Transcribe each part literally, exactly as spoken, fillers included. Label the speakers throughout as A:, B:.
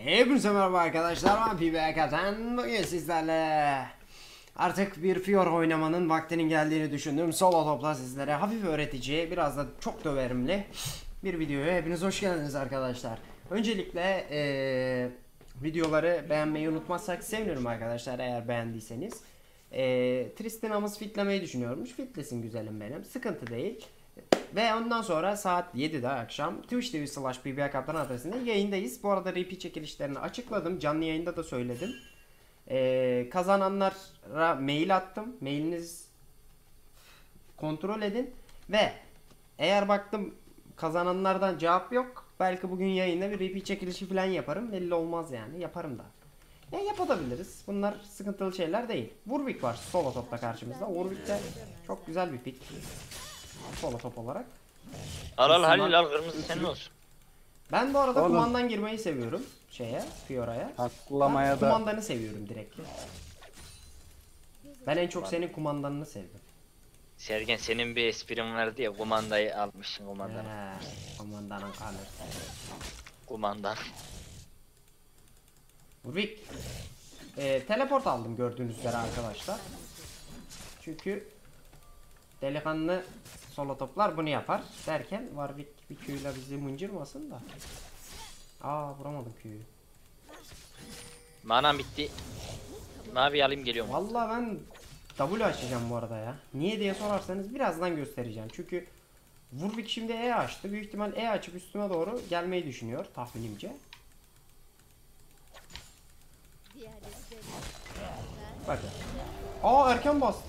A: Hepinize merhaba arkadaşlar, ben P B K'dan. Bugün sizlerle artık bir Fiora oynamanın vaktinin geldiğini düşündüm. Solo topla sizlere hafif öğretici, biraz da çok döverimli bir videoya hepiniz hoş geldiniz arkadaşlar. Öncelikle ee, videoları beğenmeyi unutmazsak sevinirim arkadaşlar, eğer beğendiyseniz. ee, Tristana'mız fitlemeyi düşünüyormuş, fitlesin güzelim benim, sıkıntı değil. Ve ondan sonra saat yedide akşam Twitch T V slash P B Kaptan adresinde yayındayız. Bu arada R P çekilişlerini açıkladım. Canlı yayında da söyledim. Ee, kazananlara mail attım. Mailiniz kontrol edin. Ve eğer baktım kazananlardan cevap yok, belki bugün yayında bir R P çekilişi falan yaparım. Belli olmaz yani. Yaparım da. Ya yapabiliriz. Bunlar sıkıntılı şeyler değil. Warwick var solo topta karşımızda. Warwick de çok güzel bir pick. Solo top olarak.
B: Al al Halil al, kırmızı senin olsun.
A: Ben bu arada
C: Oğlum.
A: kumandan girmeyi seviyorum şeye, Fiora'ya.
C: Haklamaya
A: Ben
C: da
A: kumandanı seviyorum direkt. Ben en çok senin kumandanını sevdim.
B: Sergen, senin bir esprin vardı ya, kumandayı almışsın, kumandanı.
A: He, kumandanın kanı.
B: Kumandan.
A: Rick. Ee, teleport aldım gördüğünüz üzere arkadaşlar. Çünkü delikanlı solo toplar bunu yapar derken Warwick bir Q'yla bizi mıncırmasın da. Aa, vuramadım Q'yu.
B: Manam bitti. Mavi alayım, geliyorum.
A: Vallahi ben W açacağım bu arada ya. Niye diye sorarsanız birazdan göstereceğim. Çünkü Warwick şimdi E açtı. Büyük ihtimal E açıp üstüme doğru gelmeyi düşünüyor tahminimce. Bakın. Aa, erken bastı.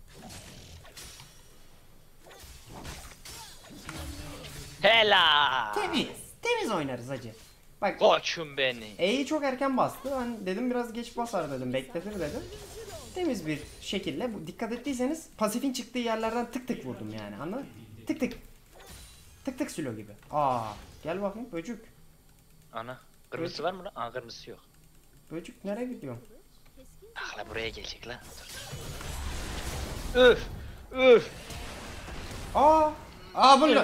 B: Hela.
A: Temiz. Temiz oynarız hacı. Bak.
B: Koçum beni.
A: E'yi çok erken bastı. Ben dedim biraz geç basar dedim. Bekletir dedim. Temiz bir şekilde. Bu, dikkat ettiyseniz pasifin çıktığı yerlerden tık tık vurdum yani. Anladın? Tık tık. Tık tık silo gibi. Aa, gel bakayım böcük.
B: Ana. Kırmızısı var mı lan? Aa, kırmızısı yok.
A: Böcük nereye gidiyorsun?
B: Ah la, buraya gelecek lan. Öf. Öf.
A: Aa! Aa, bunu.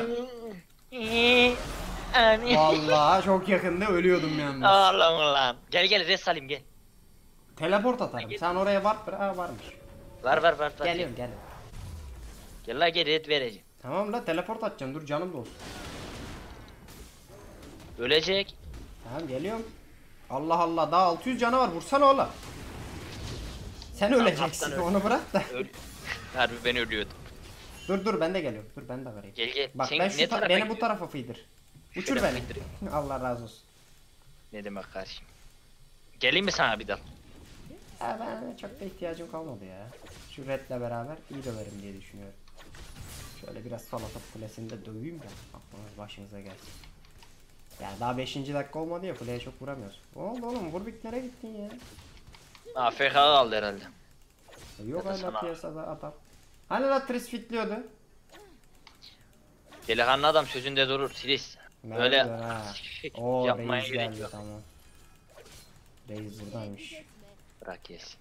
B: Ani.
A: Vallahi çok yakında ölüyordum yalnız.
B: Allah'ım lan. Gel gel, res alayım gel.
A: Teleport atarım. Sen oraya var mı? Aa, varmış.
B: Var var var. var.
A: Geliyorum, geliyorum.
B: Gel la, gel red vereceğim.
A: Tamam la, teleport atacağım. Dur, canım da olsun.
B: Ölecek.
A: Tamam, geliyorum. Allah Allah, daha altı yüz canı var. Vursana oğlum. Sen öleceksin.
B: kaptan
A: Onu bırak da.
B: Öl. Harbi ben ölüyordum.
A: Dur dur, ben de geliyorum. Dur, ben de vereyim.
B: Gel gel.
A: Bak,
B: Sen
A: ben şu
B: ne
A: ta-
B: tarafa
A: beni bu
B: gidiyorsun?
A: tarafa fıydır. Uçur
B: Şöyle
A: beni.
B: fıydır.
A: Allah razı olsun.
B: Ne demek kardeşim? Geleyim mi sana bir daha?
A: Ya ben çok da ihtiyacım kalmadı ya. Şu redle beraber iyi döverim diye düşünüyorum. Şöyle biraz sol atıp kulesinde döveyim de aklınız başınıza gelsin. Ya daha beşinci dakika olmadı ya, kuleye çok vuramıyoruz. Ne oldu oğlum, Warwick nereye gittin ya?
B: A F K kaldı herhalde.
A: Yok
B: Ya da
A: hala
B: sana-
A: piyasada adam. Hani la Triss fitliyordu?
B: Delikanlı adam sözünde durur, Silis.
A: Ne
B: Böyle
A: yapıyor ha? Oo,
B: yapmaya
A: Reis
B: gerek
A: geldi,
B: yok.
A: tamam. Reis buradaymış.
B: Bırak yesin.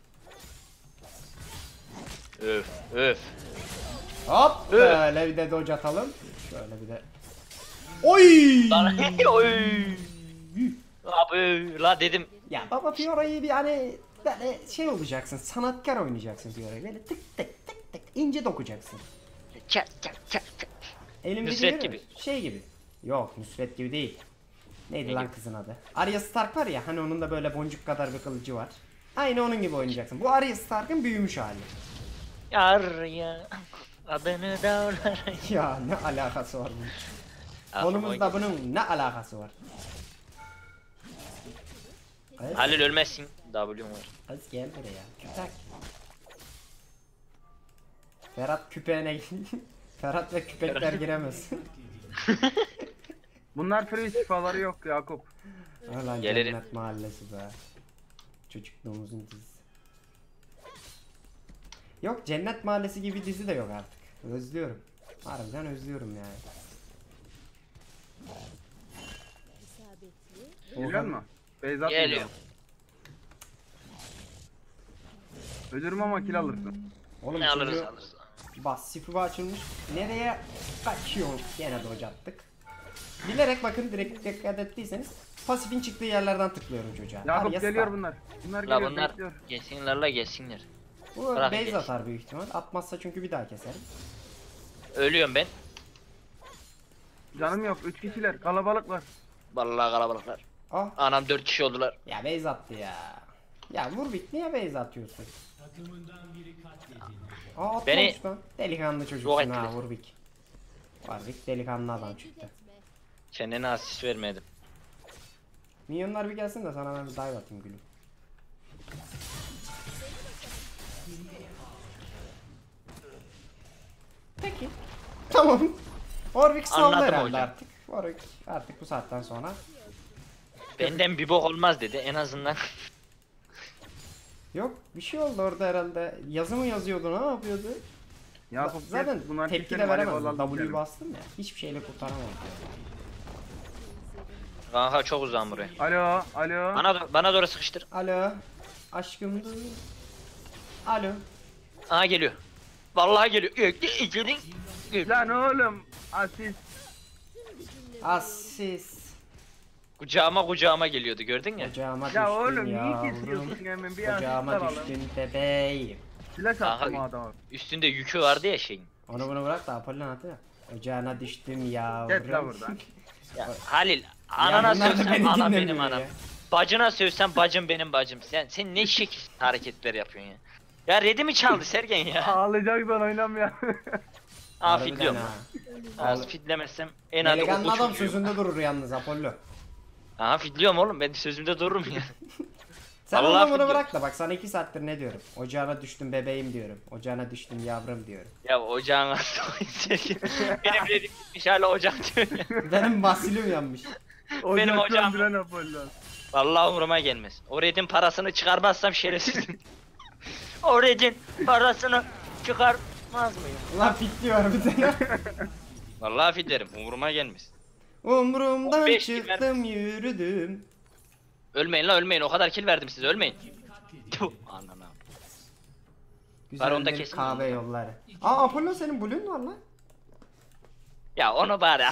B: Öf öf.
A: Hop,
B: Evet.
A: böyle bir de dodge atalım. Şöyle bir de. Oy!
B: Lan oy. Abi la dedim.
A: Ya baba, Fiora'yı bir hani böyle şey olacaksın, sanatkar oynayacaksın Fiora'yı. Böyle tık tık tık tık ince dokuyacaksın.
B: Çak çak çak çak.
A: Elimde
B: Nusret
A: gibi.
B: gibi.
A: Şey gibi. Yok, Nusret gibi değil. Neydi ne lan gibi? Kızın adı? Arya Stark var ya, hani onun da böyle boncuk kadar bir kılıcı var. Aynı onun gibi oynayacaksın. Bu Arya Stark'ın büyümüş hali.
B: Yar ya. Adını dağlar.
A: Ya ne alakası var bunun?
B: Aklıma
A: Konumuzda
B: geldi.
A: bunun ne alakası var? Kız,
B: Halil ölmezsin. W'm var.
A: kız gel buraya. Küpek. Ferhat küpeğine Ferhat ve küpekler giremez.
C: bunlar free şifaları yok Yakup.
A: Ulan
B: Gelirim.
A: Cennet Mahallesi be. Çocukluğumuzun dizisi. Yok, Cennet Mahallesi gibi dizi de yok artık. Özlüyorum. Harbiden özlüyorum yani.
C: Geliyor mu? Beyzat
B: Geliyor.
C: Ölürüm ama kill alırsın.
A: Oğlum
B: Ne alırız
A: çocuğu-
B: alırız.
A: Bas, sifi açılmış. Nereye kaçıyor? Gene dodge attık. Bilerek bakın, direkt dikkat ettiyseniz pasifin çıktığı yerlerden tıklıyorum çocuğa.
C: Yakup
A: Arya
C: geliyor
A: Stark.
C: bunlar. Bunlar
B: La
C: geliyor
B: bunlar
C: bekliyor.
B: gelsinler la gelsinler.
A: Bu
B: Bırak
A: base
B: gelsin.
A: atar büyük ihtimal. Atmazsa çünkü bir daha keserim.
B: Ölüyorum ben.
C: Canım yok. Üç kişiler. Kalabalıklar.
B: Vallahi kalabalıklar.
A: Ah.
B: Anam dört kişi oldular.
A: Ya base attı ya. Ya vur bit niye base atıyorsun? Aa atmamış
B: Beni-
A: lan. Delikanlı
B: Yok
A: çocuksun
B: ettiler.
A: ha Warwick. Warwick delikanlı adam çıktı.
B: Kendine asist vermedim.
A: Minyonlar bir gelsin de sana ben bir dive atayım gülüm. Peki. Tamam. Warwick saldı
B: Anladım
A: herhalde
B: hocam.
A: artık. Warwick artık bu saatten sonra.
B: Benden bir bok olmaz dedi en azından.
A: Yok bir şey oldu orada herhalde. Yazı mı yazıyordu ne yapıyordu?
C: Yakup
A: Zaten
C: gel, bunlar
A: tepki de
C: keselim, alev
A: veremezdim.
C: alalım
A: W'yu
C: gidelim.
A: bastım ya. Hiçbir şeyle kurtaramam.
B: Kanka çok uzağım buraya.
C: Alo, alo.
B: Bana, bana doğru sıkıştır.
A: Alo. Aşkım. Alo.
B: Aha geliyor. Vallahi geliyor. Gökte içeri.
C: Lan oğlum, asist.
A: Assis.
B: Kucağıma kucağıma geliyordu gördün ya.
A: Ocağıma
C: Ya
A: düştün
C: oğlum niye
A: yavrum.
C: kesiyorsun hemen bir asist
A: Ocağıma
C: alalım.
A: düştün bebeğim.
C: Flash attım
B: Aha.
C: adama.
B: Üstünde yükü vardı ya şeyin.
A: Onu bunu bırak da Apollon atı ya. Ocağına düştüm yavrum.
C: Git la buradan.
B: Ya Halil anana
A: bunlar da
B: sövsen
A: beni
B: ana
A: dinlemiyor
B: benim anam.
A: ya.
B: Bacına sövsen bacım benim bacım. Sen sen ne şekil hareketler yapıyorsun ya. Ya redi mi çaldı Sergen ya?
C: Ağlayacaksan oynamıyor.
B: Aa
A: Harbiden
B: fitliyorum.
A: ha.
B: Aa fitlemezsem en adı
A: Delikanlı
B: okul
A: adam
B: çocuğuyum.
A: sözünde durur yalnız Apollo.
B: Aha fitliyorum oğlum ben sözümde dururum ya.
A: Sen
B: Vallahi
A: onu bunu
B: fitliyorum.
A: bırak da bak sana iki saattir ne diyorum. Ocağına düştüm bebeğim diyorum. Ocağına düştüm yavrum diyorum.
B: Ya ocağına Sergen. Benim redim gitmiş hala ocak diyor ya.
A: Benim basilim yanmış.
B: Benim
C: Ocak
B: hocam.
C: söndüren Apollon.
B: Vallahi umuruma gelmez. O redin parasını çıkarmazsam şerefsizim. O redin parasını çıkarmaz mıyım?
A: Ulan fitliyor bir tane.
B: Vallahi fitlerim umuruma gelmez.
A: Umrumdan
B: on beş kill
A: çıktım yürüdüm.
B: Ölmeyin la ölmeyin o kadar kill verdim size ölmeyin. Tuh, anana.
A: Güzel
B: onda
A: bir
B: kesin
A: kahve
B: var.
A: yolları. Aa Apollo senin Blue'un var lan.
B: Ya onu bari.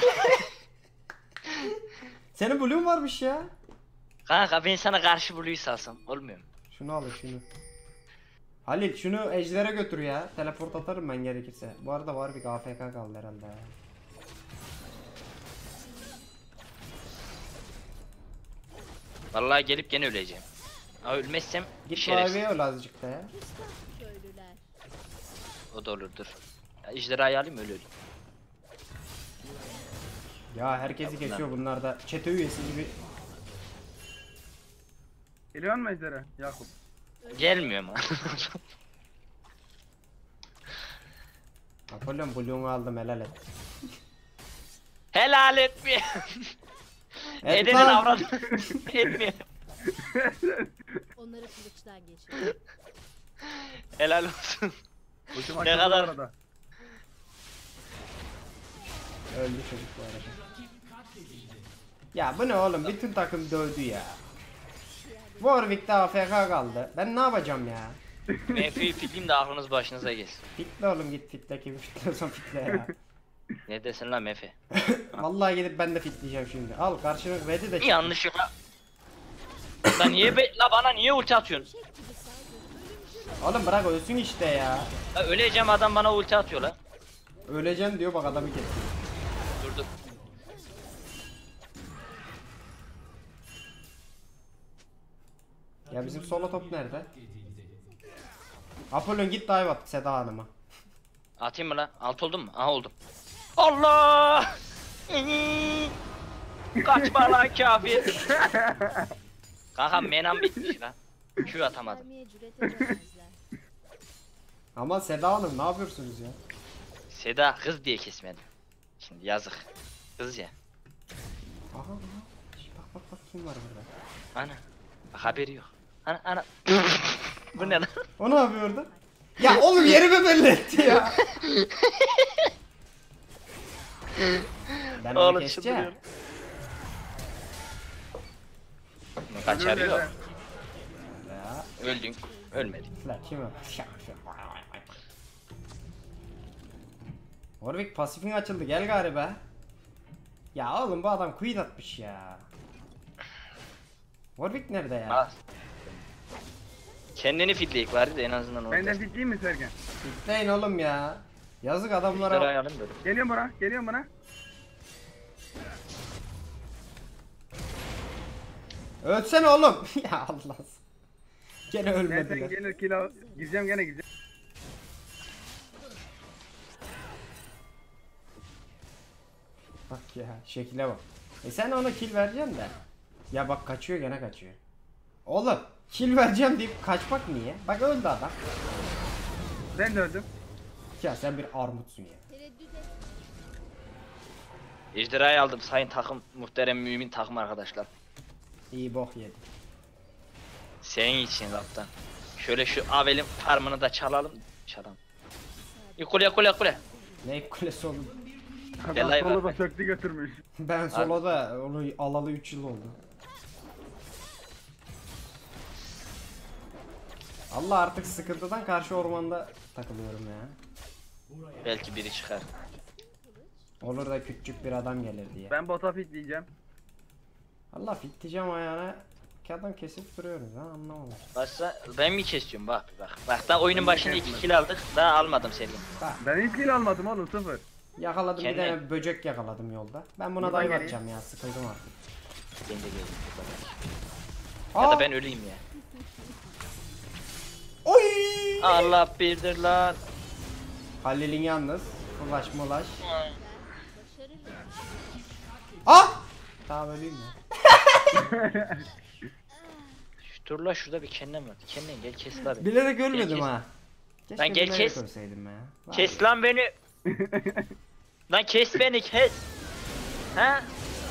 A: Senin Blue'un varmış ya.
B: Kanka ben sana karşı buluyu salsam olmuyor mu?
A: Şunu al şunu. Halil şunu ejder'e götür ya. Teleport atarım ben gerekirse. Bu arada var bir A F K kaldı herhalde ya.
B: Vallahi gelip gene öleceğim. Ama ölmezsem
A: Git
B: şerefsiz.
A: kahveye öl azıcık da ya.
D: Köylüler.
B: O da olur dur. Ya, ejderhayı alayım öyle öleyim.
A: Ya herkesi kesiyor bunlar da. Çete üyesi gibi.
C: Geliyor mu Ejder'e? Yakup.
B: Gelmiyor mu?
A: Apollon Blue'unu aldım helal et.
B: Helal etmiyor.
A: Et
B: Edenin
A: lan.
B: avradı. Etmiyor.
D: Onları kılıçtan geçiyor.
B: Helal olsun.
C: Ultim
B: Ne
C: açıldı bu
B: kadar-
C: arada.
A: Öldü çocuk bu arada. Ya bu ne oğlum bütün takım dövdü ya. Warwick'te A F K kaldı. Ben ne yapacağım ya?
B: Menfi fitliyim de aklınız başınıza gelsin.
A: Fitle oğlum git fitle kim fitliyorsan fitle ya.
B: Ne desin lan Mefe?
A: Vallahi gidip ben de fitleyeceğim şimdi. Al karşına ready de çık.
B: Yanlışlıkla. La niye be la bana niye ulti atıyorsun?
D: Çek gibi saldır. Ölümcül
A: Oğlum bırak ölsün işte ya.
B: La öleceğim adam bana ulti atıyor la.
A: Öleceğim diyor bak adamı kesti.
B: Dur dur.
A: Ya bizim solo top nerede? Apollon git dive at Seda Hanım'a.
B: Atayım mı lan? Alt oldum mu? Aha oldum. Allah! Kaçma lan kafir. Kanka menam bitmiş lan. Q atamadım.
D: vermeye cüret edemezler.
A: Ama Seda Hanım ne yapıyorsunuz ya?
B: Seda kız diye kesmedim. Şimdi yazık. Kız ya.
A: Aha aha. Şş, Bak bak bak kim var burada?
B: Ana. Bak haberi yok. Ana ana. Bu ne lan?
A: O ne yapıyor orada? Ya oğlum yerimi belli etti ya. Ben onu
B: Oğlum
A: keseceğim.
B: çıldırıyorum. Kaçarıyor.
A: Ya.
B: Öldün. Ölmedin.
A: Lan kim o? Şak şak. Warwick pasifin açıldı gel galiba. Ya oğlum bu adam quit atmış ya. Warwick nerede ya?
B: Bas. Kendini fitleyik var en azından orada.
C: Benden fitleyeyim mi Sergen?
A: Gitmeyin oğlum ya. Yazık
B: Ejderha
A: adamlara.
B: ayarlayın böyle.
C: Geliyorum buna, geliyorum buna.
A: Ölsene oğlum. Ya Allah. Gene
C: Nereden
A: ölmediler.
C: gelir kill al. Gireceğim gene gireceğim.
A: Bak ya şekile bak. E sen ona kill vereceksin de. Ya bak kaçıyor gene kaçıyor. Oğlum kill vereceğim deyip kaçmak niye? Bak öldü adam.
C: Ben de öldüm.
A: Ya sen bir armutsun ya.
D: Tereddüt et.
B: Ejderhayı aldım sayın takım muhterem mümin takım arkadaşlar.
A: İyi bok yedi.
B: Senin için kaptan. Şöyle şu Avel'in farmını da çalalım. Çalalım. Kule kule kule.
A: Ne kulesi oğlum.
B: Gel
C: Adam
B: ay
C: solo
B: bak.
C: da söktü götürmüş.
A: Ben soloda onu alalı üç yıl oldu. Allah artık sıkıntıdan karşı ormanda takılıyorum ya.
B: Belki biri çıkar.
A: Olur da küçük bir adam gelir diye.
C: Ben bota fitleyeceğim.
A: Allah fitleyeceğim ayağına. İki adam kesip duruyoruz ha anlamadım.
B: Başsa ben mi kesiyorum bak bir bak. Bak daha oyunun başında iki kill aldık. Daha almadım seni.
A: Bak
C: Ben hiç kill almadım oğlum sıfır.
A: yakaladım
B: Kendi-
A: bir tane böcek yakaladım yolda. Ben buna
C: Buradan
A: dive
C: geleyim.
A: atacağım ya sıkıldım artık.
B: Ben de geldim.
A: Aa!
B: Ya da ben öleyim ya.
A: Oy!
B: Allah birdir lan.
A: Halil'in yalnız. Flash molaş.
D: Başarılı.
A: Ah! Tamam öleyim ya.
B: Şu dur la şurada bir kennem var. Kennem gel kes la beni.
A: Bilerek ölmedim
B: Gel kes.
A: ha. Keşke
B: Lan gel
A: bilerek
B: kes.
A: ölseydim ya. Vay.
B: Kes lan beni. Lan kes beni kes. Ha?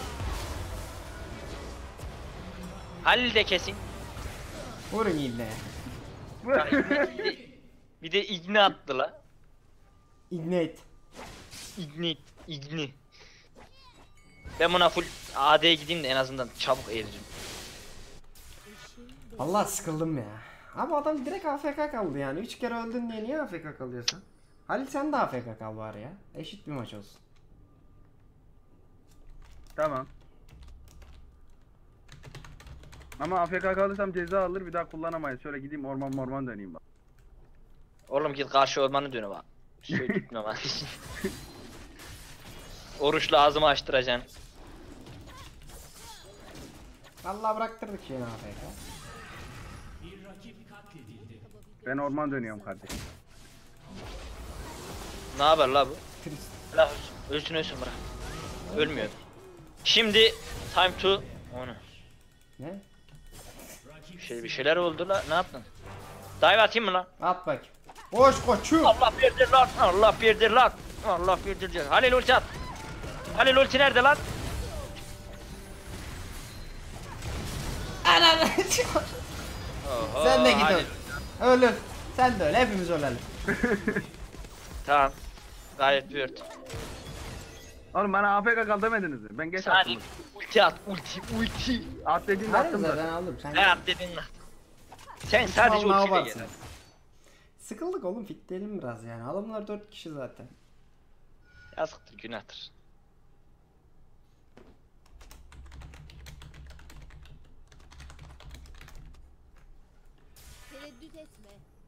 B: Halil de kesin.
A: Vurun ibne.
B: Bak, bir de- bir de igni attı la.
A: Ignite.
B: İgni, igni. Ben buna full A D'ye gideyim de en azından çabuk eririm.
A: Allah sıkıldım ya. Ama adam direkt A F K kaldı yani. Üç kere öldün diye niye A F K kalıyorsun? Halil sen de A F K kal var ya. Eşit bir maç olsun.
C: Tamam. Ama A F K kalırsam ceza alır bir daha kullanamayız. Şöyle gideyim orman orman döneyim bak.
B: Oğlum git karşı ormanı dönü bak. Şey gitme bak. Oruçlu ağzımı açtıracaksın.
A: Allah bıraktırdık şeyini A F K.
C: Ben orman dönüyorum kardeşim.
B: Ne haber la bu?
A: Trist.
B: La ölsün ölsün bırak. Ölmüyor. Şimdi time to onu.
A: Ne?
B: Bir şey bir şeyler oldu la. Ne yaptın? Dive atayım mı lan?
A: At bak. Koş koçum.
B: Allah birdir lan. Allah birdir lan. Allah birdir diyor. Halil ulti at. Halil ulti nerede lan?
A: Ananı.
B: Oho,
A: Sen de git
B: Halil.
A: öl. Öl öl. Sen de öl. Hepimiz ölelim.
B: Tamam. Gayet weird.
C: Oğlum bana A F K kal demediniz mi? Ben geç
B: Sadece
C: attım.
B: ulti at. Ulti ulti.
C: At dediğinde
A: Hayır
C: attım
A: zaten
C: zaten.
A: aldım. Sen
B: Ne yap dedin lan? Sen sadece
A: Vallahi
B: ultiyle
A: varsın.
B: gel.
A: Sıkıldık oğlum fitleyelim biraz yani. Adamlar dört kişi zaten.
B: Yazıktır günahtır.
D: Tereddüt etme.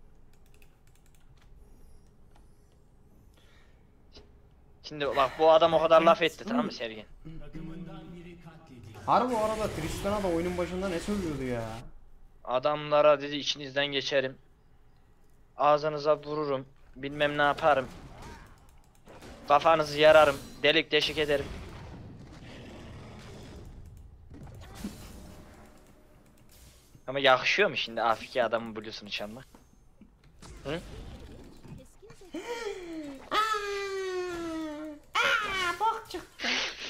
B: Şimdi bak bu adam o kadar laf etti tamam mı Sergen?
A: Harbi o arada Tristana da oyunun başında ne söylüyordu ya?
B: Adamlara dedi içinizden geçerim. Ağzınıza vururum. Bilmem ne yaparım. Kafanızı yararım. Delik deşik ederim. Ama yakışıyor mu şimdi Afrika adamın bluesunu çalmak? Hı?
D: Keskin zeka.
A: Aaa bok çıktı.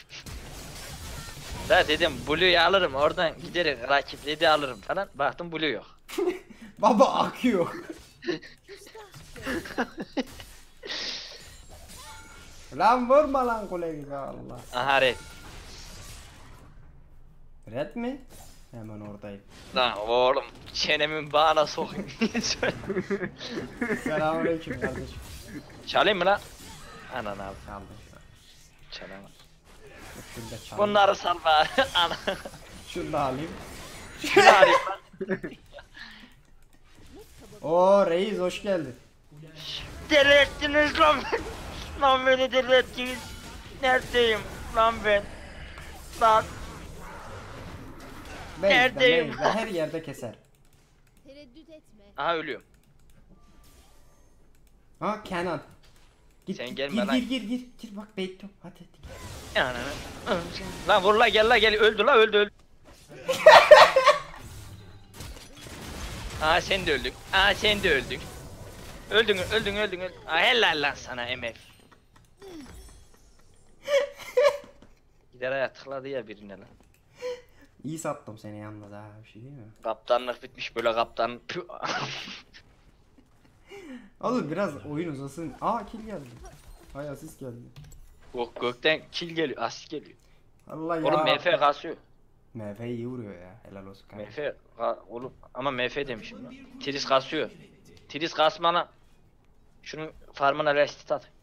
B: Da dedim blue'yu alırım oradan giderim rakipledi alırım falan. Baktım blue yok.
A: Baba akıyor. Lan vurma lan kule gibi Allah.
B: Aha red.
A: Red mi? Hemen oradayım.
B: Lan oğlum çenemin bağına sokayım.
A: Selamünaleyküm kardeşim.
B: Çalayım mı lan? Anan abi.
A: Çaldı şu an.
B: Çalamam.
A: Şunu da çal.
B: Bunları sal bari. Ana.
A: Şunu da alayım.
B: Şunu alayım lan.
A: Oo reis hoş geldin.
B: Deli ettiniz lan beni. Lan beni deli ettiniz. Neredeyim lan ben? Lan.
A: Beyzde,
B: Neredeyim?
A: beyzde, her yerde keser.
D: Tereddüt etme.
B: Aha ölüyorum.
A: Ha Kenan. Git,
B: Sen
A: git,
B: gelme
A: gir,
B: lan.
A: gir gir gir gir bak bekliyorum hadi hadi.
B: Ananı. Lan vur la gel la gel öldü la öldü öldü. Aa sen de öldün. Aa sen de öldün. Öldün öldün öldün öldün. Aa helal lan sana M F. Gider ayağa tıkladı ya birine lan.
A: İyi sattım seni yanında daha bir şey değil mi?
B: Kaptanlık bitmiş böyle kaptan.
A: Oğlum biraz oyun uzasın. Aa kill geldi. Hay asist geldi.
B: Gök gökten kill geliyor, asist geliyor.
A: Allah ya.
B: Oğlum M F kasıyor.
A: M F iyi vuruyor ya. Helal olsun
B: M
A: kardeşim.
B: F ka- oğlum ama M F demişim lan. Tris kasıyor. Tris kasmana şunun farmına restit at.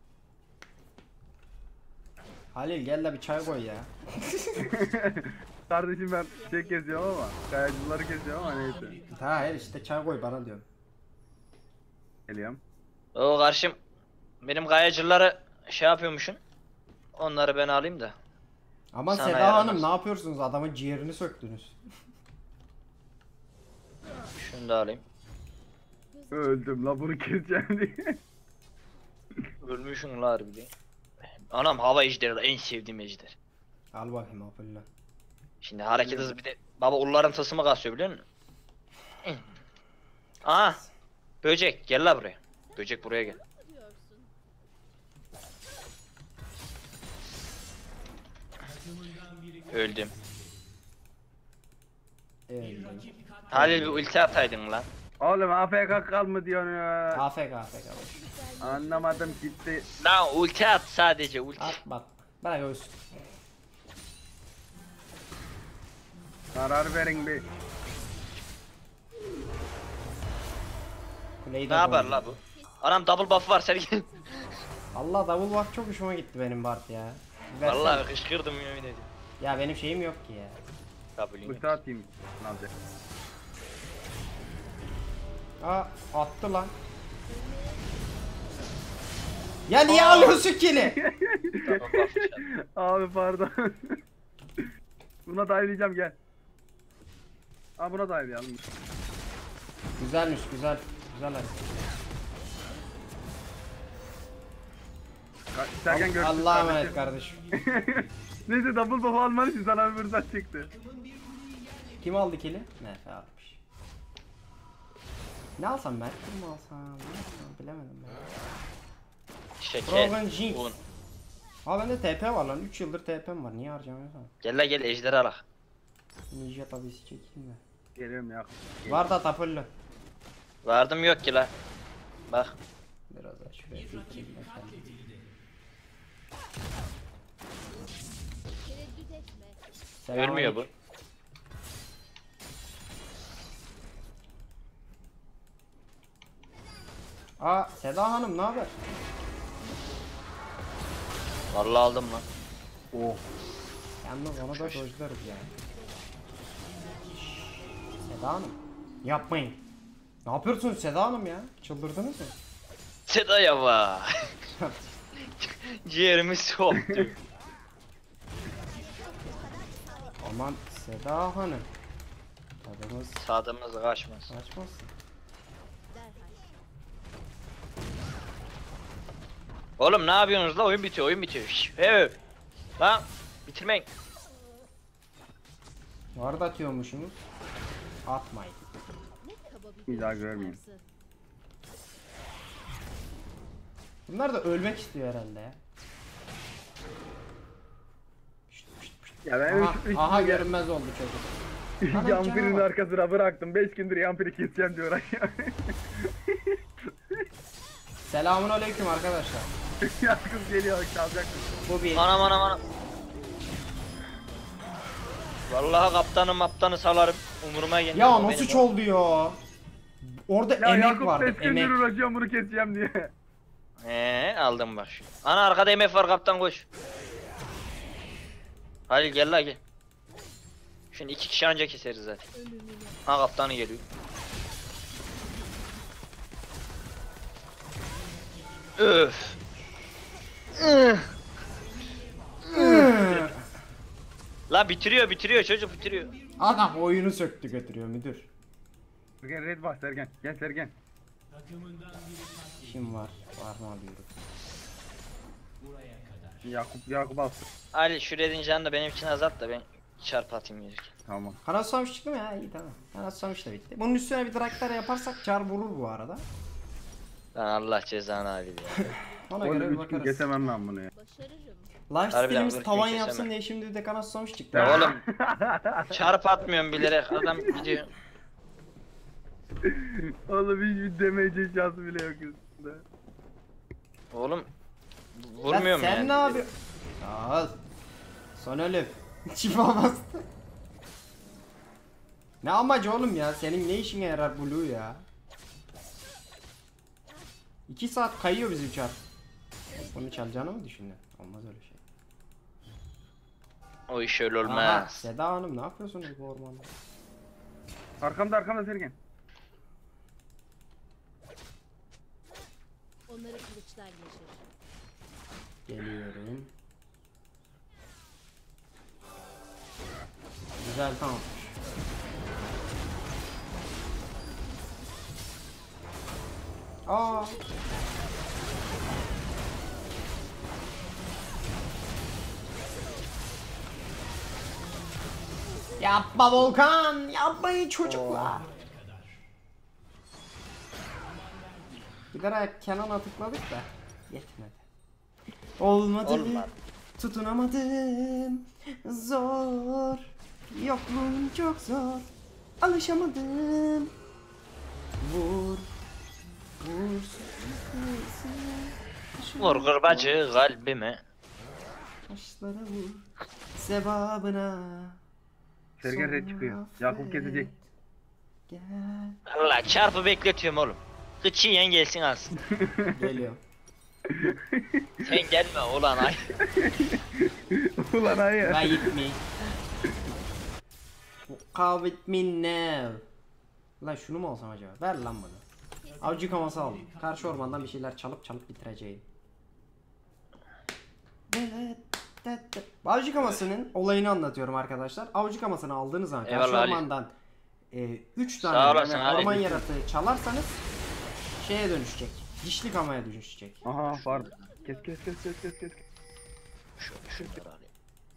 A: Halil gel de bir çay koy ya.
C: Kardeşim ben şey kesiyorum ama. Kayacıları kesiyorum ama neyse.
A: Ha hayır işte çay koy bana diyorum.
C: Geliyorum.
B: O karşım benim gayacıları şey yapıyormuşsun. Onları ben alayım da.
A: Ama
B: Sana
A: Seda
B: yaramaz.
A: Hanım ne yapıyorsunuz? Adamın ciğerini söktünüz.
B: Şunu da alayım.
C: Öldüm la bunu keseceğim diye.
B: Ölmüşsün la harbiden. Anam hava ejderi de en sevdiğim ejder.
A: Al bakayım Apollo.
B: Şimdi hareket hızı bir de baba ulların tılsımı kasıyor biliyor musun? Aha. Böcek gel la buraya. Böcek buraya gel.
D: Diyorsun.
B: Öldüm.
A: Evet.
B: Halil bir ulti ataydın lan.
C: Oğlum A F K kal mı diyorsun ya?
A: A F K A F K.
C: Anlamadım gitti.
B: Lan ulti at sadece ulti.
A: At bak. Bırak ölsün.
C: Karar verin bir.
A: Kuleyi
B: Ne
A: de
B: yapar
A: koydum.
B: la bu? Anam double buff var sen gel.
A: Allah double buff çok hoşuma gitti benim Bart ya. Versene.
B: Vallahi kışkırdım yemin ediyorum.
A: Ya benim şeyim yok ki ya.
B: Kabulüm yok.
C: Ulti atayım. Ne olacak?
A: Aa attı lan. Ya niye alıyorsun kili?
B: Double buff çal.
C: Abi pardon. Buna dahileceğim gel. Aa buna dahilayalım.
A: Güzelmiş güzel. Güzel hareket.
C: Ka- Sergen görüşürüz
A: Allah'a emanet
C: kardeşim.
A: kardeşim.
C: Neyse double buff alman için sana bir fırsat çıktı.
A: Kim aldı kili? Nefe almış. Ne alsam ben? Kim alsam? Ne alsam? Bilemedim ben.
B: Şeker.
A: Rogan Jinx.
B: Un.
A: Ha bende T P var lan. üç yıldır T P'm var. Niye harcamıyorsam?
B: Gel la gel ejderi alak.
A: Ninja tabisi çekeyim de.
C: Geliyorum ya.
A: Var da Apollo.
B: Vardım yok ki la. Bak.
A: Biraz daha şuraya çekeyim efendim.
D: Tereddüt etme.
B: Ölmüyor bu.
A: Aa Seda Hanım ne haber?
B: Vallahi aldım lan.
A: Oh. Yalnız onu da dojlarız yani. Seda Hanım. Yapmayın. Ne yapıyorsunuz Seda Hanım ya? Çıldırdınız mı?
B: Seda yava. Ciğerimi soktu.
A: Aman Seda Hanım. Tadımız
B: Tadımız kaçmasın.
A: kaçmasın.
D: Derhal.
B: Oğlum ne yapıyorsunuz la oyun bitiyor oyun bitiyor. Şşş, hey. Lan bitirmeyin.
A: Var da atıyormuşsunuz. Atmayın.
D: Ne kaba bir
C: Bir daha
D: görüş
C: görmeyeyim.
D: tarzı.
A: Bunlar da ölmek istiyor herhalde ya.
C: Ya ben
A: Aha,
C: üç, üç,
A: aha
C: üç,
A: görünmez oldu çocuk. Ana
C: Yampir'in
A: canavar.
C: arkasına bıraktım. beş gündür Yampir'i keseceğim diyor aşağı.
A: Selamun aleyküm arkadaşlar.
C: Ya kız geliyor çalacak mısın?
A: Bu bir.
B: Anam anam anam. Vallahi kaptanı maptanı salarım. Umuruma gelmez.
A: Ya
B: o
A: nasıl
B: benim
A: çaldı ya? Orada
C: Ya
A: emek
C: Yakup
A: vardı
C: beş gündür
A: emek.
C: uğraşıyorum bunu keseceğim diye.
B: o. He aldım bak şu. Ana arkada M F var kaptan koş. Halil gel la gel. Şimdi iki kişi anca keseriz zaten.
D: Ölümüne.
B: Ha kaptanı geliyor. Öf. Üh. La bitiriyor bitiriyor çocuk bitiriyor.
A: Adam oyunu söktü götürüyor müdür.
C: Sergen red bas Sergen. Gel Sergen.
A: Kim var? Var mı alıyorum.
C: Yakup Yakup alsın.
B: Ali şu redin canını da benim için azalt da ben çarp atayım yürürken.
C: Tamam.
A: Kanat Susamış çıktı mı ya? İyi tamam. Kanat Susamış da bitti. Bunun üstüne bir draktar yaparsak çar vurur bu arada.
B: Lan Allah cezanı Ali ya.
A: Ona göre bir
C: Oğlum üç gün
A: bakarız.
C: kesemem ben bunu ya.
D: Başarırım.
A: Lifesteal'imiz
B: Harbiden
A: tavan
B: kırk
A: yapsın
B: keseme.
A: diye şimdi bir de Kanat Susamış çıktı.
B: Ya oğlum çarp atmıyorum bilerek adam gidiyor.
C: Oğlum hiçbir demeyecek şansı bile yok üstünde.
B: Oğlum
A: Ya
B: vurmuyorum
A: sen
B: yani.
A: ne yapıyorsun? Sağ ol. Son ölüm. Şifa bastı. Ne amacı oğlum ya? Senin ne işine yarar Blue ya? İki saat kayıyor bizim çar. Bunu çalacağını mı düşündün? Olmaz öyle şey.
B: O iş öyle
A: Aha,
B: olmaz.
A: Seda Hanım ne yapıyorsunuz bu ormanda?
C: Arkamda arkamda Sergen.
D: Onları kılıçlar geçirir.
A: Geliyorum. Güzel tamam. Aa. Yapma Volkan, yapmayın çocuklar. Giderek Kenan'a tıkladık da yetmedi. Olmadı,
B: Olmadı.
A: tutunamadım, zor, yokluğun çok zor, alışamadım. Vur, vur,
B: Vur kırbacı kalbime.
A: taşlara vur, sevabına.
C: Sergen red
A: sonra
C: çıkıyor. Yakup kesecek.
A: Gel.
B: Allah çarpı bekletiyorum oğlum. Kıçıyen gelsin alsın.
A: Geliyor.
B: Sen gelme ulan ay.
C: Ulan hayır.
A: Right with me. Come with me now. Lan şunu mu alsam acaba? Ver lan bunu. Avcı kaması aldım. Karşı ormandan bir şeyler çalıp çalıp bitireceğim. Avcı kamasının olayını anlatıyorum arkadaşlar. Avcı kamasını aldığınız zaman karşı
B: Eyvallah Ali.
A: ormandan üç
B: Sağ
A: tane
B: olasın
A: yani
B: Ali.
A: orman yaratığı çalarsanız şeye dönüşecek. Dişli kamaya dönüşecek.
C: Aha pardon. Kes kes kes kes kes kes.
B: Şu, şunları alayım.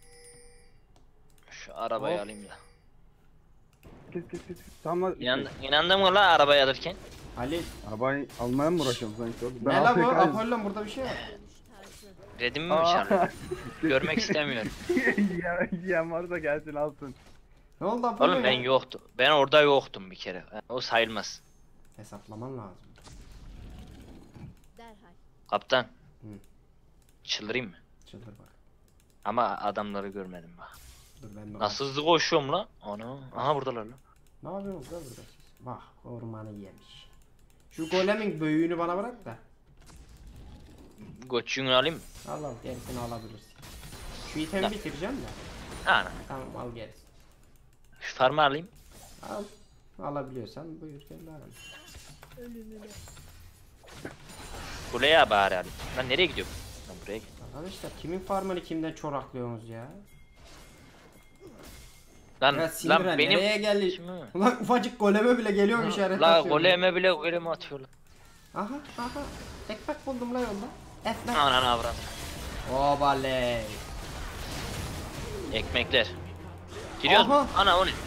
B: Şu arabayı
A: Hop.
B: alayım da.
C: Kes kes kes. Tamam lan.
B: İnandın, inandın mı la arabayı alırken?
A: Ali
C: Arabayı almaya mı uğraşıyorum sanki oğlum?
A: ne la bu?
C: A F K'yim.
A: Apollon burada bir şey var.
D: Dönüş tarzı.
B: Redim mi mi
C: Aa.
B: çalıyor? Görmek istemiyorum.
C: Yiyen- Yiyen varsa gelsin alsın.
A: Ne oldu Apollon
B: Oğlum ben
A: ya?
B: yoktum. Ben orada yoktum bir kere. O sayılmaz.
A: Hesaplaman lazım.
D: Derhal.
B: Kaptan.
A: Hı.
B: Çıldırayım mı?
A: Çıldır bak.
B: Ama adamları görmedim bak.
A: Dur ben de
B: Nasıl hızlı koşuyorum la? Ana. Aha buradalar la.
A: Ne yapıyorsunuz lan burada siz? Bak ormanı yemiş. Şu golemin büyüğünü bana bırak da.
B: Goçunu alayım mı?
A: Al al gerisini alabilirsin. Şu itemi
B: Da.
A: bitireceğim de.
B: Ana.
A: Tamam al gerisini.
B: Şu farmı alayım.
A: Al. Alabiliyorsan buyur gel lan.
D: Ölümüne.
B: Kuleye bari alayım. Lan nereye gidiyorum? Lan buraya git.
A: Arkadaşlar kimin farmını kimden çoraklıyorsunuz ya?
B: Lan,
A: Ya
B: lan
A: sindiren
B: benim...
A: nereye geldi?
B: Kimi?
A: Ulan ufacık goleme bile geliyor bir işaret
B: La
A: atıyor.
B: goleme bile goleme atıyorlar.
A: Aha aha. Ekmek buldum la yolda. Ekmek.
B: Anan avrat.
A: Obaley.
B: Ekmekler. Giriyoruz mu?
A: Aha.
B: Ana o ne?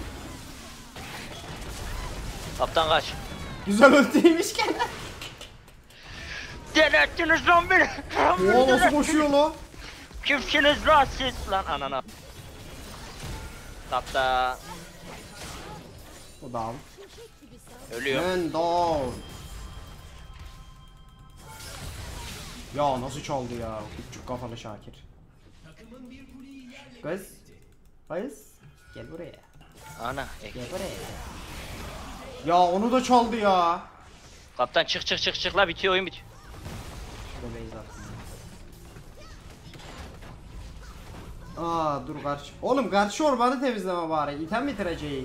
B: Kaptan kaç.
A: Güzel öldüymüş gene.
B: Delirttiniz lan beni.
A: Oo nasıl koşuyor la?
B: Kimsiniz lan siz lan anana. Kaptan.
A: O da al.
D: Köşek gibi sağ.
B: Ölüyor.
A: Man down. Ya nasıl çaldı ya küçük kafalı Şakir. Kız. Kız. Gel buraya.
B: Ana. Ek.
A: Gel buraya. Ya onu da çaldı ya.
B: Kaptan çık çık çık çık la bitiyor oyun bitiyor.
A: Şurada base atsın. Aa dur karşı. Oğlum karşı ormanı temizleme bari. İtem bitireceğiz.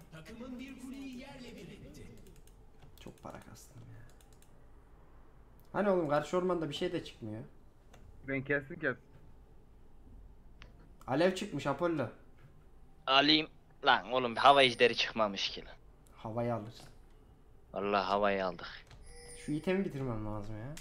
A: Çok para kastım ya. Hani oğlum karşı ormanda bir şey de çıkmıyor.
C: Ben kestim kes.
A: Alev çıkmış Apollo.
B: Alayım. Lan oğlum hava ejderi çıkmamış ki lan.
A: Havayı alırsın.
B: Vallahi havayı aldık.
A: Şu itemi bitirmem lazım ya.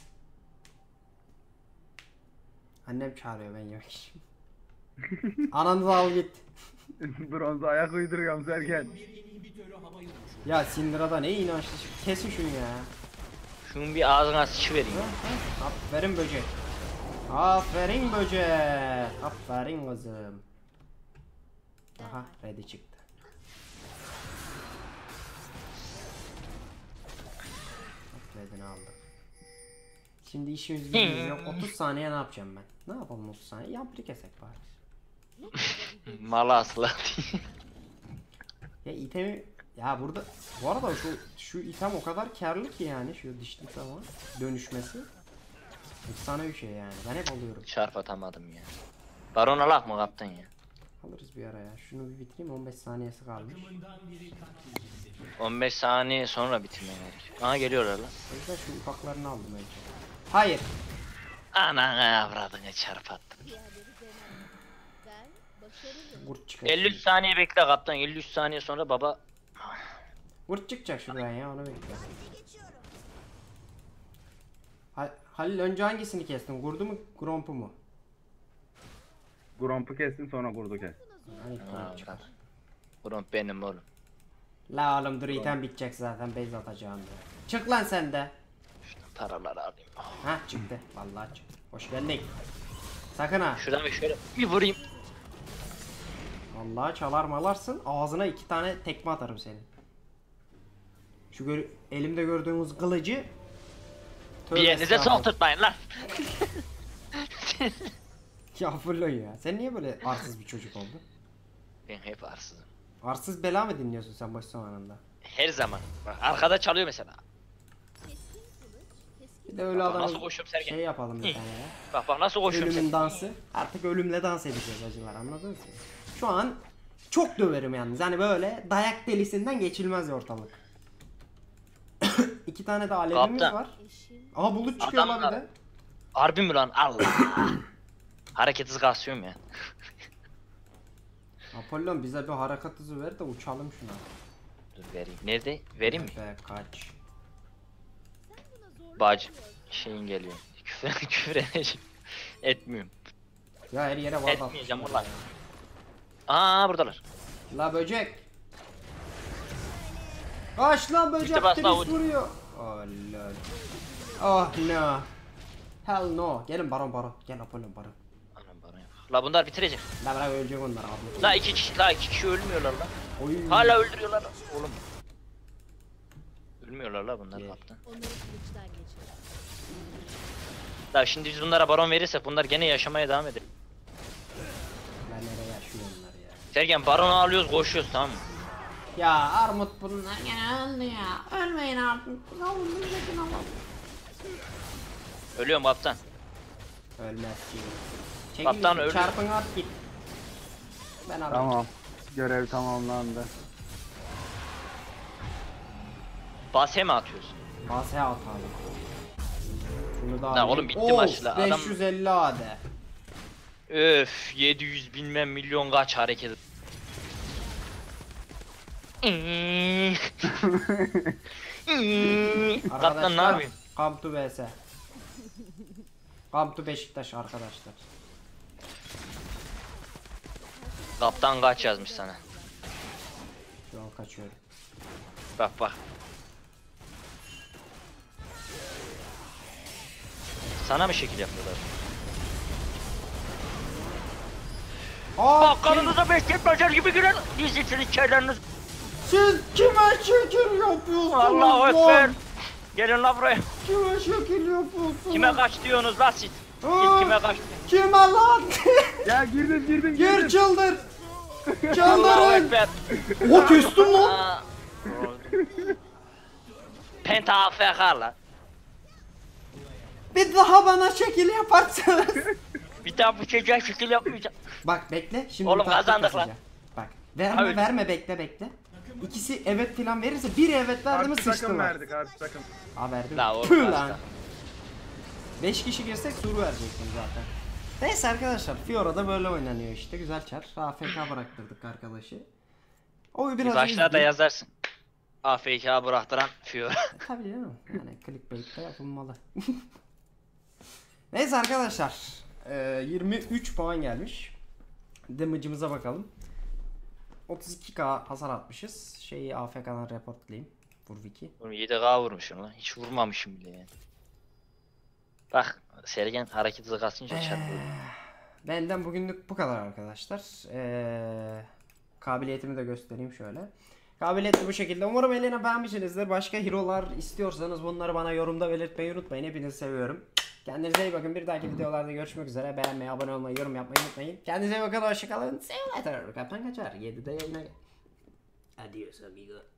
A: Annem çağırıyor ben yemek yiyeyim. Ananı da al git.
C: Bronza ayak uyduruyorum Sergen.
A: Ya Syndra'da ne inançlı. Kesin şunu ya.
B: Şunun bir ağzına sıçıvereyim.
A: Aferin böcek. Aferin böcek. Aferin kızım. Aha ready çıktı. Bak ready'ni aldım. Şimdi işimiz gücümüz yok. otuz saniye ne yapacağım ben? Ne yapalım otuz saniye? Yampli kesek bari.
B: Malı asla.
A: Ya itemi ya burada bu arada şu şu item o kadar karlı ki yani şu dişli falan dönüşmesi. Efsane bir şey yani. Ben hep alıyorum.
B: Çarp atamadım ya. Baron alak mı kaptan ya?
A: Alırız bir ara ya. Şunu bir bitireyim on beş saniyesi kalmış.
B: on beş saniye sonra bitirmeye gerek. Aha geliyorlar lan.
A: O yüzden şu ufaklarını aldım önce. Hayır.
B: Anana avradını çarp attım.
D: Diğerleri denemem. Ben başarılıyım.
A: Kurt çıkar.
B: elli üç saniye bekle kaptan. elli üç saniye sonra baba.
A: Kurt çıkacak şuradan ya onu bekle. Ha Halil önce hangisini kestin? Kurdu mu, Gromp'u mu?
C: Gromp'u kestin sonra kurdu kes.
A: Hani
B: Ha,
A: Gromp çıkar.
B: Gromp benim oğlum.
A: La oğlum dur item bitecek zaten base atacağım diye. Çık lan sen de.
B: Şuradan paraları alayım.
A: Ha çıktı. Vallahi çıktı. Hoş geldin. Sakın ha.
B: Şuradan bir şöyle bir vurayım.
A: Vallahi çalar malarsın. Ağzına iki tane tekme atarım senin. Şu gör elimde gördüğünüz kılıcı.
B: Bir yerinize sokturtmayın lan.
A: Ya fırla ya. Sen niye böyle arsız bir çocuk oldun?
B: Ben hep arsızım.
A: Arsız bela mı dinliyorsun sen boş zamanında?
B: Her zaman. Bak arkada çalıyor mesela.
D: Keskin kılıç, keskin
A: Bir de öyle
B: Bak,
A: adamı
B: nasıl koşuyorum Sergen?
A: şey yapalım bir tane ya.
B: Bak bak nasıl koşuyorum
A: Ölümün
B: sen.
A: dansı. Artık ölümle dans edeceğiz acılar anladınız mı? Şu an çok döverim yalnız. Hani böyle dayak delisinden geçilmez ortalık. İki tane de alevimiz
B: Kaptan.
A: var.
D: eşim.
A: Aha bulut çıkıyor lan bir
B: Adamlar-
A: de.
B: Harbi mi lan? Allah. Hareket hızı kasıyorum ya.
A: Apollon bize bir hareket hızı ver de uçalım şuna.
B: Dur vereyim. Nerede? Vereyim mi?
A: Be kaç.
D: Sen buna zorla
B: Bacı.
D: yapıyorsun.
B: Şeyin geliyor. Küfür, küfür edeceğim. Etmiyorum.
A: Ya her yere var da.
B: Etmeyeceğim ulan. Aa buradalar.
A: La böcek. Kaç lan böcek
B: İşte bas,
A: Tris
B: avuç.
A: vuruyor. Oh lol. Oh no. Hell no. Gelin baron baron. Gel Apollon baron.
B: Anam bana yok. La bunlar bitirecek.
A: La bırak ölecek onlar abi.
B: La iki kişi, la iki kişi ölmüyorlar la.
A: Oy.
B: Hala öldürüyorlar la. Oğlum. Ölmüyorlar la bunlar
A: Ye.
B: kaptan.
D: Onları kılıçtan geçir.
B: La şimdi biz bunlara baron verirsek bunlar gene yaşamaya devam eder.
A: Ben nereye yaşıyor onlar ya.
B: Sergen baronu alıyoruz koşuyoruz tamam mı?
A: Ya Armut bunlar gene öldü ya. Ölmeyin artık. Yavrum milletin ama.
B: Ölüyorum kaptan.
A: Ölmez ki. Çekil
B: Kaptan
A: git,
B: öldü.
A: çarpın at git. Ben ararım.
C: Tamam. Görev tamamlandı.
B: Base mi atıyoruz?
A: Base atalım. Şunu da
B: Lan
A: alayım.
B: oğlum bitti
A: Of,
B: maç la, adam-
A: beş yüz elli A D.
B: Öf yedi yüz bilmem milyon kaç hareket. Kaptan ne yapayım?
A: Come to B S. Come to Beşiktaş arkadaşlar.
B: Kaptan kaç yazmış sana?
A: Şu an kaçıyorum.
B: Bak bak. Sana mı şekil yapıyorlar?
A: Aa,
B: Bak kanınıza beşlik bacar gibi giren dizisiniz çaylarınız.
A: siz kime şekil yapıyorsunuz
B: Allahu
A: lan?
B: Ekber. Gelin la buraya.
A: Kime şekil yapıyorsunuz?
B: Kime kaç diyorsunuz la siz? Siz
A: Aa,
B: kime kaç?
A: Kime lan?
C: Ya girdim girdim
A: Gir
C: girdim.
A: çıldır.
B: Allahu
A: Çıldırın.
B: Ekber.
A: O küstüm lan.
B: Aa. Penta A F K la.
A: Bir daha bana şekil yaparsanız
B: Bir daha bu çocuğa şekil yapmayacağım.
A: Bak bekle şimdi
B: Oğlum
A: bir taktik
B: kazandık lan.
A: kasacağım. Bak verme
B: Abi.
A: verme bekle bekle. İkisi evet filan verirse biri evet verdi mi
C: Karşı takım
A: sıçtılar.
C: verdik karşı takım.
A: Aa verdi.
B: La oğlum,
A: Püh
B: karşı
A: lan.
B: takım.
A: beş kişi girsek sur verecektim zaten. Neyse arkadaşlar Fiora'da böyle oynanıyor işte güzel çar. A F K bıraktırdık arkadaşı. O
B: Bir
A: biraz
B: başlığa da
A: üzdü.
B: yazarsın. A F K bıraktıran Fiora.
A: Tabii canım yani clickbait de yapılmalı. Neyse arkadaşlar e, yirmi üç puan gelmiş. Damage'ımıza bakalım. otuz iki K hasar atmışız. Şeyi A F K'dan reportlayayım. Vurviki.
B: Oğlum yedi K vurmuşum lan. Hiç vurmamışım bile yani. Bak Sergen hareket hızı kasınca çarpıyor.
A: Benden bugünlük bu kadar arkadaşlar. Ee, kabiliyetimi de göstereyim şöyle. Kabiliyetli bu şekilde. Umarım eline beğenmişsinizdir. Başka hero'lar istiyorsanız bunları bana yorumda belirtmeyi unutmayın. Hepinizi seviyorum. Kendinize iyi bakın. Bir dahaki videolarda görüşmek üzere. Beğenmeyi, abone olmayı, yorum yapmayı unutmayın. Kendinize iyi bakın. Hoşçakalın. See you later. Kaptan kaçar. yedide yayına gel. Adios amigo.